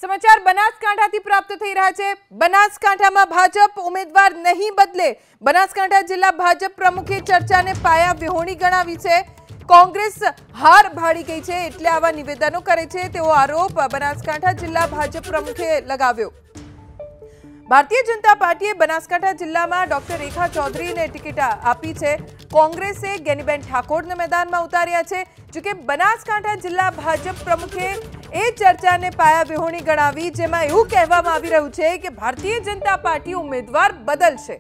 समाचार बनासकांठाथी प्राप्त थई रह्या छे। बनासकांठामां भाजप उम्मीदवार नहीं बदले। बनासकांठा जिल्ला भाजप प्रमुखे चर्चाने पाया विहोणी गणावी छे। कांग्रेस हार भाड़ी गई छे एटले आवा निवेदनो करे छे तेवो आरोप बनासकांठा जिल्ला भाजप प्रमुखे लगाव्यो। भारतीय जनता पार्टीए बनासकांठा जिल्लामां डॉक्टर रेखा चौधरीने टिकિટ આપી છે। કોંગ્રેસે ગેનીબેન ઠાકોરને મેદાનમાં ઉતાર્યા છે। જો કે બનાસકાંઠા જિલ્લા ભાજપ પ્રમુખે એ ચર્ચાને પાયા વિહોણી ગણાવી, જેમાં એવું કહેવામાં આવી રહ્યું છે કે ભારતીય જનતા પાર્ટી ઉમેદવાર બદલશે।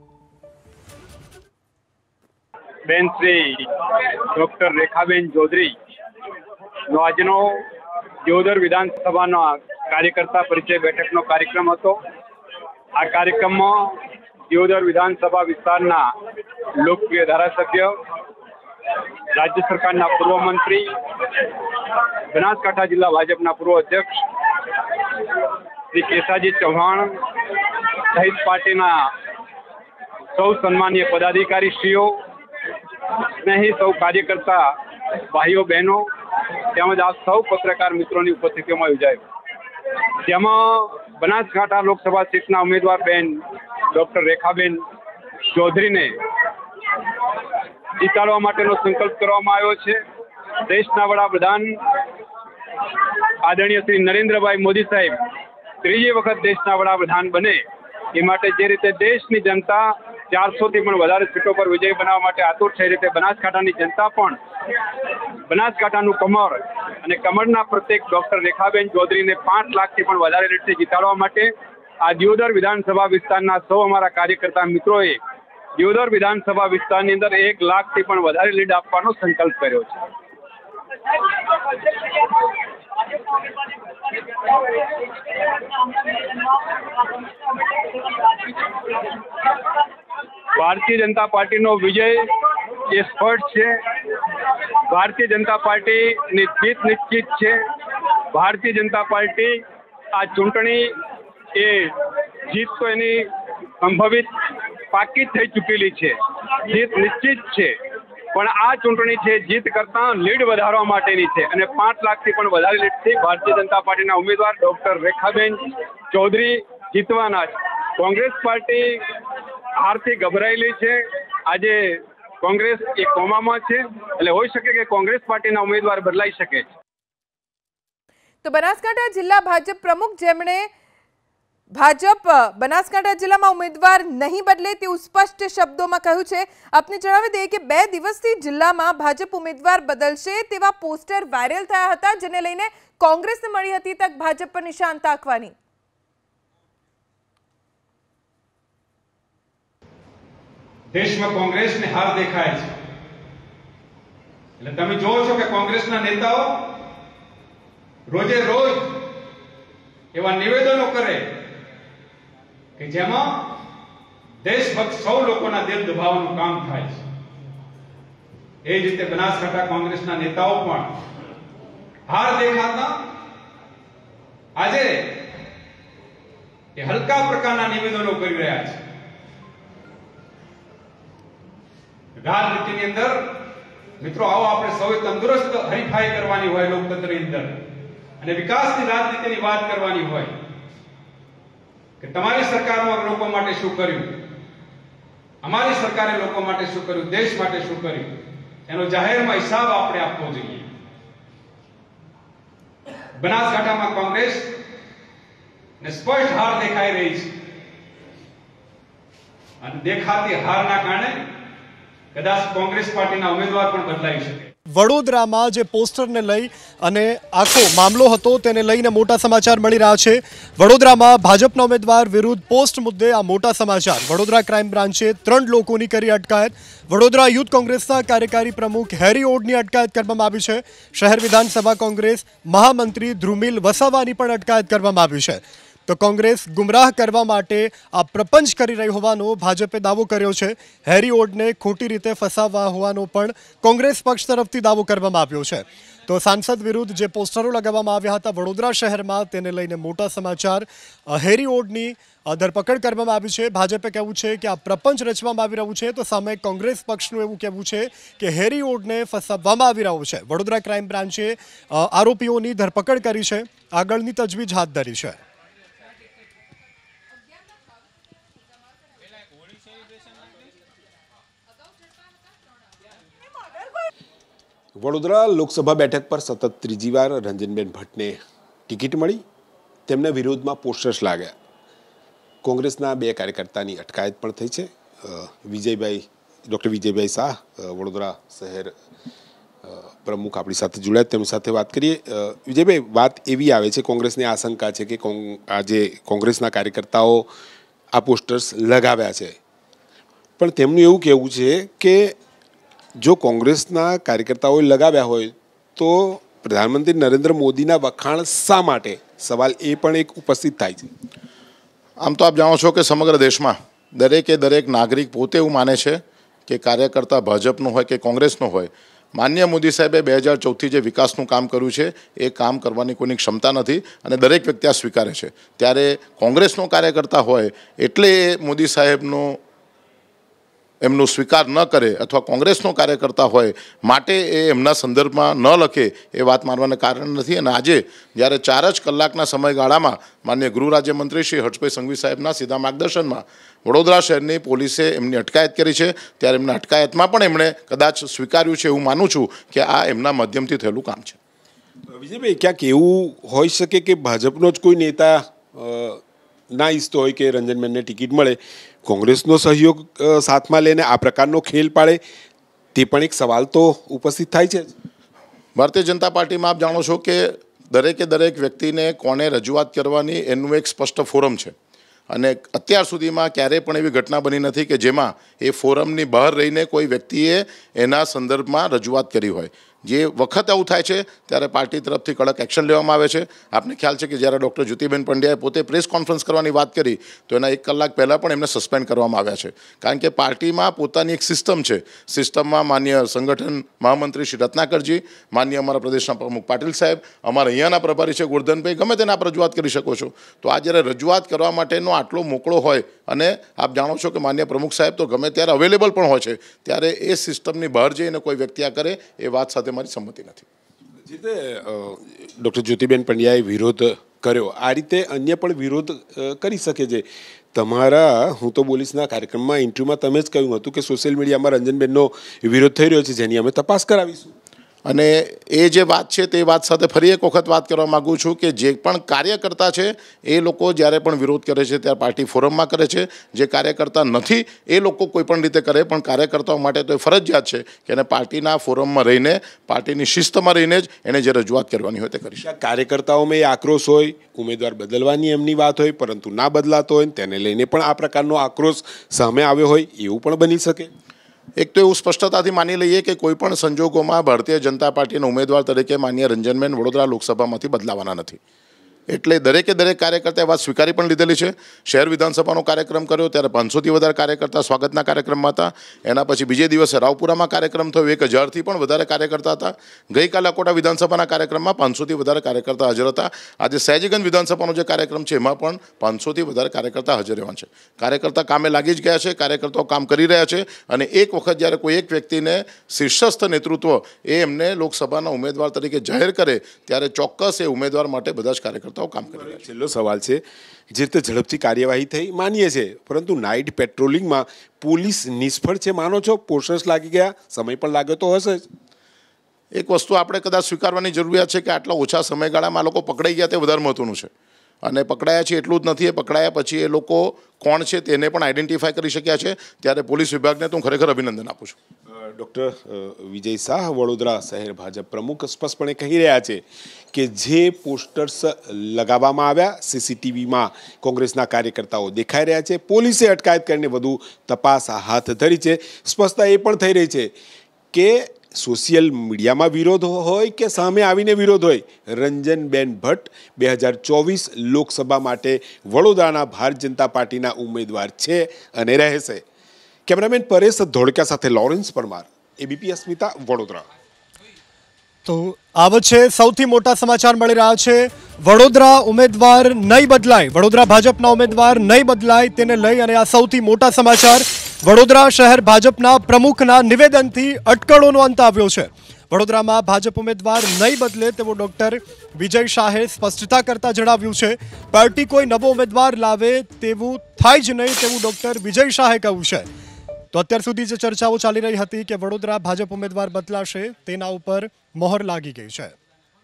બેન શ્રી ડોક્ટર રેખાબેન ચૌધરી નો આજનો દિયોદર વિધાનસભાનો કાર્યકર્તા પરિચય બેઠકનો કાર્યક્રમ હતો। આ કાર્યક્રમમાં દિયોદર વિધાનસભા વિસ્તારના લોકપ્રિય ધારાસભ્ય, રાજ્ય સરકારના પૂર્વ મંત્રી, બનાસકાંઠા જિલ્લા ભાજપના પૂર્વ અધ્યક્ષ શ્રી કેસાજી ચૌહાણ સહિત પાર્ટીના સૌ સન્માનીય પદાધિકારીશ્રીઓ, સ્નેહી સૌ કાર્યકર્તા ભાઈઓ બહેનો તેમજ આ સૌ પત્રકાર મિત્રોની ઉપસ્થિતિમાં યોજાયો, જેમાં બનાસકાંઠા લોકસભા સીટના ઉમેદવાર બેન ડોક્ટર રેખાબેન ચૌધરીને જીતાડવા માટેનો સંકલ્પ કરવામાં આવ્યો છે। દેશના વડાપ્રધાન આદરણીય શ્રી નરેન્દ્રભાઈ મોદી સાહેબ ત્રીજી વખત દેશના વડાપ્રધાન બને એ માટે જે રીતે દેશની જનતા 400થી પણ વધારે સીટો પર વિજય બનાવવા માટે આતુર છે, રીતે બનાસકાંઠાની જનતા પણ બનાસકાંઠાનું કમળ અને કમળના પ્રત્યેક ડોક્ટર રેખાબેન ચૌધરીને 5 લાખથી પણ વધારે લીડથી જીતાડવા માટે આ દિયોદર વિધાનસભા વિસ્તારના સૌ અમારા કાર્યકર્તા મિત્રોએ દિયોદર વિધાનસભા વિસ્તારની અંદર 1 લાખથી પણ વધારે લીડ આપવાનો સંકલ્પ કર્યો છે। ભારતીય જનતા પાર્ટીનો વિજય એ સ્પષ્ટ છે। ભારતીય જનતા પાર્ટીની જીત નિશ્ચિત છે। ભારતીય જનતા પાર્ટી આ ચૂંટણી એ જીત તો એની સંભવિત પાકી થઈ ચૂકેલી છે, જીત નિશ્ચિત છે, પણ આ ચૂંટણી છે જીત કરતા લીડ વધારવા માટેની છે અને 5 લાખથી પણ વધારે લીડથી ભારતીય જનતા પાર્ટીના ઉમેદવાર ડોક્ટર રેખાબેન ચૌધરી જીતવાના છે। કોંગ્રેસ પાર્ટી હારથી ગભરાયેલી છે। આજે કોંગ્રેસ એ કોમામાં છે, એટલે હોઈ શકે કે કોંગ્રેસ પાર્ટીના ઉમેદવાર બદલાઈ શકે। તો બનાસકાંઠા જિલ્લા ભાજપ પ્રમુખ જેમણે ભાજપ બનાસકાંઠા જિલ્લામાં ઉમેદવાર નહીં બદલે તેવું સ્પષ્ટ શબ્દોમાં કહ્યું છે। આપને જણાવી દઈએ કે 2 દિવસથી જિલ્લામાં ભાજપ ઉમેદવાર બદલશે તેવા પોસ્ટર વાયરલ થયા હતા, જેને લઈને કોંગ્રેસને મળી હતી તક ભાજપ પર નિશાન તાકવાની। દેશમાં કોંગ્રેસને હાર દેખાય છે, એટલે તમે જોવો છો કે કોંગ્રેસના નેતાઓ રોજે રોજ એવા નિવેદનો કરે કે જેમાં દેશભક્ત સૌ લોકોના દિલ દબાવવાનું કામ થાય છે। એ જ રીતે બનાસકાંઠા કોંગ્રેસના નેતાઓ પણ હાર દેખાતા આજે એ હલકા પ્રકારના નિવેદનો કરી રહ્યા છે। રાજનીતિની અંદર મિત્રો આવો આપણે સૌએ તંદુરસ્ત હરીફાઈ કરવાની હોય લોકતંત્રની અંદર અને વિકાસની રાજનીતિની વાત કરવાની હોય કે તમારી સરકારમાં લોકો માટે શું કર્યું, અમારી સરકારે લોકો માટે શું કર્યું, દેશ માટે શું કર્યું, એનો જાહેરમાં હિસાબ આપણે આપવો જોઈએ। બનાસકાંઠામાં કોંગ્રેસ ને સ્પષ્ટ હાર દેખાઈ રહી છે અને દેખાતી હારના કારણે કદાચ કોંગ્રેસ પાર્ટીના ઉમેદવાર પણ બદલાઈ શકે। વડોદરામાં જે પોસ્ટરને લઈ અને આખો મામલો હતો તેને લઈને મોટા સમાચાર મળી રહ્યા છે। વડોદરામાં ભાજપના ઉમેદવાર વિરુદ્ધ પોસ્ટ મુદ્દે આ મોટા સમાચાર। વડોદરા ક્રાઇમ બ્રાન્ચે 3 લોકોની કરી અટકાયત। વડોદરા યુથ કોંગ્રેસના કાર્યકારી પ્રમુખ હેરી ઓડની અટકાયત કરવામાં આવી છે। શહેર વિધાનસભા કોંગ્રેસ મહામંત્રી ધ્રુમિલ વસાવાની પણ અટકાયત કરવામાં આવી છે। તો કોંગ્રેસ ગુમરાહ કરવા માટે આ પ્રપંચ કરી રહી હોવાનો ભાજપે દાવો કર્યો છે. હેરી ઓડને ખોટી રીતે ફસાવવા હોવાનો પણ કોંગ્રેસ પક્ષ તરફથી દાવો કરવામાં આવ્યો છે. તો સાંસદ વિરુદ્ધ જે પોસ્ટરો લગાવવામાં આવ્યા હતા વડોદરા શહેરમાં, તેને લઈને મોટા સમાચાર. હેરી ઓડની ધરપકડ કરવામાં આવી છે. ભાજપે કહેવું છે કે આ પ્રપંચ રચવામાં આવી રહ્યું છે, તો સામે કોંગ્રેસ પક્ષનું એવું કહેવું છે કે હેરી ઓડને ફસાવવામાં આવી રહ્યું છે. વડોદરા ક્રાઇમ બ્રાન્ચે આરોપીઓની ધરપકડ કરી છે, આગળની તજવીજ હાથ ધરી છે. વડોદરા લોકસભા બેઠક પર સતત ત્રીજી વાર રંજનબેન ભટ્ટને ટિકિટ મળી. તેમના વિરોધમાં પોસ્ટર્સ લાગ્યા. કોંગ્રેસના 2 કાર્યકર્તાની અટકાયત પણ થઈ છે. ડૉક્ટર વિજયભાઈ શાહ, વડોદરા શહેર પ્રમુખ આપણી સાથે જોડાયા, તેમની સાથે વાત કરીએ. વિજયભાઈ, વાત એવી આવે છે, કોંગ્રેસની આશંકા છે કે આજે કોંગ્રેસના કાર્યકર્તાઓ આ પોસ્ટર્સ લગાવ્યા છે, પણ તેમનું એવું કહેવું છે કે જો કોંગ્રેસના કાર્યકર્તાઓએ લગાવ્યા હોય તો પ્રધાનમંત્રી નરેન્દ્ર મોદીના વખાણ શા માટે? સવાલ એ પણ એક ઉપસ્થિત થાય છે. આમ તો આપ જાણો છો કે સમગ્ર દેશમાં દરેક નાગરિક પોતે એવું માને છે કે કાર્યકર્તા ભાજપનો હોય કે કોંગ્રેસનો હોય, માનનીય મોદી સાહેબે 2014થી જે વિકાસનું કામ કર્યું છે એ કામ કરવાની કોઈની ક્ષમતા નથી અને દરેક વ્યક્તિ આ સ્વીકારે છે. ત્યારે કોંગ્રેસનો કાર્યકર્તા હોય એટલે મોદી સાહેબનો એમનો સ્વીકાર ન કરે અથવા કોંગ્રેસનો કાર્યકર્તા હોય માટે એ એમના સંદર્ભમાં ન લખે એ વાત માનવાને કારણ નથી. અને આજે જ્યારે 4 જ કલાકના સમયગાળામાં માનનીય ગૃહ રાજ્યમંત્રી શ્રી હર્ષભાઈ સંઘવી સાહેબના સીધા માર્ગદર્શનમાં વડોદરા શહેરની પોલીસે એમની અટકાયત કરી છે, ત્યારે એમના અટકાયતમાં પણ એમણે કદાચ સ્વીકાર્યું છે એવું માનું છું કે આ એમના માધ્યમથી થયેલું કામ છે. વિજયભાઈ, ક્યાંક એવું હોઈ શકે કે ભાજપનો જ કોઈ નેતા ના ઈચ્છતો હોય કે રંજનબેનને ટિકિટ મળે, કોંગ્રેસનો સહયોગ સાથમાં લઈને આ પ્રકારનો ખેલ પાડે, તે પણ એક સવાલ તો ઉપસ્થિત થાય છે. ભારતીય જનતા પાર્ટીમાં આપ જાણો છો કે દરેક વ્યક્તિને કોને રજૂઆત કરવાની એનું એક સ્પષ્ટ ફોરમ છે અને અત્યાર સુધીમાં ક્યારેય પણ એવી ઘટના બની નથી કે જેમાં એ ફોરમની બહાર રહીને કોઈ વ્યક્તિએ એના સંદર્ભમાં રજૂઆત કરી હોય. જે વખત આવું થાય છે ત્યારે પાર્ટી તરફથી કડક એક્શન લેવામાં આવે છે. આપને ખ્યાલ છે કે જ્યારે ડૉક્ટર જ્યોતિબેન પંડ્યાએ પોતે પ્રેસ કોન્ફરન્સ કરવાની વાત કરી તો એના 1 કલાક પહેલાં પણ એમને સસ્પેન્ડ કરવામાં આવ્યા છે, કારણ કે પાર્ટીમાં પોતાની એક સિસ્ટમ છે. સિસ્ટમમાં માન્ય સંગઠન મહામંત્રી શ્રી રત્નાકરજી, માન્ય અમારા પ્રદેશના પ્રમુખ પાટીલ સાહેબ, અમારા અહીંયાના પ્રભારી છે ગોરધનભાઈ, ગમે તેને આપ રજૂઆત કરી શકો છો. તો આ જ્યારે રજૂઆત કરવા માટેનો આટલો મોકળો હોય અને આપ જાણો છો કે માન્ય પ્રમુખ સાહેબ તો ગમે ત્યારે અવેલેબલ પણ હોય છે, ત્યારે એ સિસ્ટમની બહાર જઈને કોઈ વ્યક્તિ આ કરે એ વાત સાથે મારી સંમતિ નથી. જે રીતે ડૉક્ટર જ્યોતિબેન પંડ્યાએ વિરોધ કર્યો, આ રીતે અન્ય પણ વિરોધ કરી શકે છે. તમારા હું તો બોલીશના કાર્યક્રમમાં ઇન્ટરવ્યુમાં તમે જ કહ્યું હતું કે સોશિયલ મીડિયામાં રંજનબેનનો વિરોધ થઈ રહ્યો છે, જેની અમે તપાસ કરાવીશું. અને એ જે વાત છે તે વાત સાથે ફરી એક વખત વાત કરવા માગું છું કે જે પણ કાર્યકર્તા છે એ લોકો જ્યારે પણ વિરોધ કરે છે ત્યારે પાર્ટી ફોરમમાં કરે છે. જે કાર્યકર્તા નથી એ લોકો કોઈ પણ રીતે કરે, પણ કાર્યકર્તાઓ માટે તો એ ફરજિયાત છે કે એને પાર્ટીના ફોરમમાં રહીને, પાર્ટીની શિસ્તમાં રહીને જ એને જે રજૂઆત કરવાની હોય તે કરી શકે. કાર્યકર્તાઓમાં એ આક્રોશ હોય, ઉમેદવાર બદલવાની એમની વાત હોય પરંતુ ના બદલાતો હોય, તેને લઈને પણ આ પ્રકારનો આક્રોશ સામે આવ્યો હોય, એવું પણ બની શકે. એક તો એવું સ્પષ્ટતાથી માની લઈએ કે કોઈ પણ સંજોગોમાં ભારતીય જનતા પાર્ટીના ઉમેદવાર તરીકે માન્ય રંજનબેન વડોદરા લોકસભામાંથી બદલાવાના નથી. એટલે દરેક કાર્યકર્તાએ વાત સ્વીકારી પણ લીધેલી છે. શહેર વિધાનસભાનો કાર્યક્રમ કર્યો ત્યારે 500થી વધારે કાર્યકર્તા સ્વાગતના કાર્યક્રમમાં હતા. એના પછી બીજે દિવસે રાવપુરામાં કાર્યક્રમ થયો, 1000થી પણ વધારે કાર્યકર્તા હતા. ગઈકાલે અકોટા વિધાનસભાના કાર્યક્રમમાં 500થી વધારે કાર્યકર્તા હાજર હતા. આજે સયાજીગંજ વિધાનસભાનો જે કાર્યક્રમ છે એમાં પણ 500થી વધારે કાર્યકર્તા હાજર રહેવાના છે. કાર્યકર્તા કામે લાગી જ ગયા છે, કાર્યકર્તાઓ કામ કરી રહ્યા છે અને એક વખત જ્યારે કોઈ એક વ્યક્તિને શીર્ષસ્થ નેતૃત્વ એ એમને લોકસભાના ઉમેદવાર તરીકે જાહેર કરે ત્યારે ચોક્કસ એ ઉમેદવાર માટે બધા જ કાર્યકર્તાઓ કામ કરી રહ્યા છે. છેલ્લો સવાલ છે, જે રીતે ઝડપથી કાર્યવાહી થઈ માનીએ છે, પરંતુ નાઇટ પેટ્રોલિંગમાં પોલીસ નિષ્ફળ છે માનો છો? પોસ્ટર્સ લાગી ગયા, સમય પણ લાગ્યો તો હશે જ. એક વસ્તુ આપણે કદાચ સ્વીકારવાની જરૂરિયાત છે કે આટલા ઓછા સમયગાળામાં લોકો પકડાઈ ગયા તે વધારે મહત્વનું છે. અને પકડાયા છે એટલું જ નથી, એ પકડાયા પછી એ લોકો કોણ છે તેને પણ આઈડેન્ટિફાય કરી શક્યા છે. ત્યારે પોલીસ વિભાગને તો હું ખરેખર અભિનંદન આપું છું. ડૉક્ટર વિજય શાહ, વડોદરા શહેર ભાજપ પ્રમુખ, સ્પષ્ટપણે કહી રહ્યા છે કે જે પોસ્ટર્સ લગાવવામાં આવ્યા, સીસીટીવીમાં કોંગ્રેસના કાર્યકર્તાઓ દેખાઈ રહ્યા છે, પોલીસે અટકાયત કરીને વધુ તપાસ હાથ ધરી છે. સ્પષ્ટતા એ પણ થઈ રહી છે કે સોશિયલ મીડિયામાં વિરોધ હોય કે સામે આવીને વિરોધ હોય, રંજનબેન ભટ્ટ 2024 લોકસભા માટે વડોદરાના ભારતીય જનતા પાર્ટીના ઉમેદવાર છે અને રહેશે. કેમેરામેન પરેશ ધોળકા સાથે લોરેન્સ પરમાર, એબીપી અસ્મિતા, વડોદરા. તો આ વચ્ચે સૌથી મોટા સમાચાર મળી રહ્યા છે. વડોદરા ઉમેદવાર નહીં બદલાય, વડોદરા ભાજપના ઉમેદવાર નહીં બદલાય, તેને લઈ અને આ સૌથી મોટા સમાચાર. વડોદરા શહેર ભાજપના પ્રમુખના નિવેદનથી અટકળોનો અંત આવ્યો છે. વડોદરામાં ભાજપ ઉમેદવાર નહીં બદલે તેવું ડોક્ટર વિજય શાહે સ્પષ્ટતા કરતા જણાવ્યું છે. પાર્ટી કોઈ નવો ઉમેદવાર લાવે તેવું થાય જ નહીં તેવું ડોક્ટર વિજય શાહે કહ્યું છે. તો અત્યાર સુધી જે ચર્ચાઓ ચાલી રહી હતી કે વડોદરા ભાજપ ઉમેદવાર બદલાશે તેના ઉપર મોહર લાગી ગઈ છે.